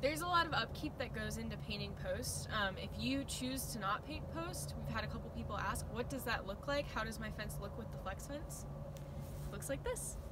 There's a lot of upkeep that goes into painting post. If you choose to not paint post, we've had a couple people ask, what does that look like? How does my fence look with the flex fence? Looks like this.